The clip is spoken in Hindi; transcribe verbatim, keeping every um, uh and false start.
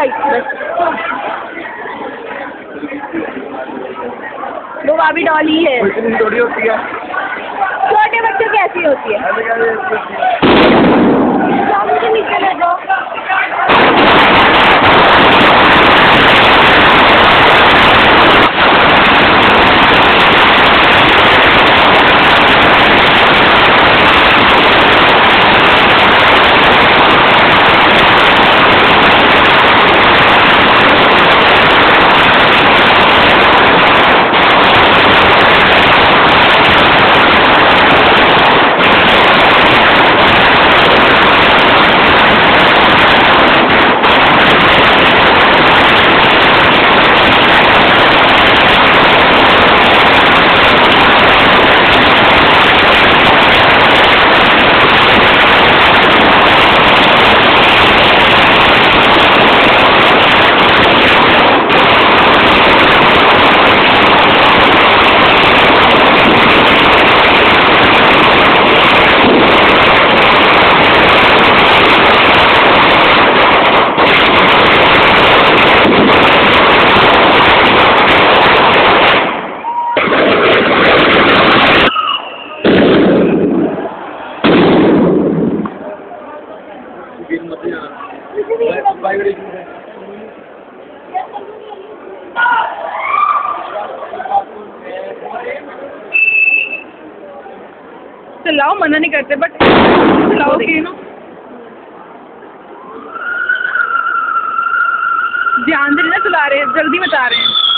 वो भाभी डॉली है। थोड़ी होती है, छोटे बच्चों की ऐसी होती है। मुझे नीचे ले जाओ। चलाओ, मना नहीं करते, बट चलाओ कि ना ध्यान से ना चला रहे हैं, जल्दी बता रहे हैं।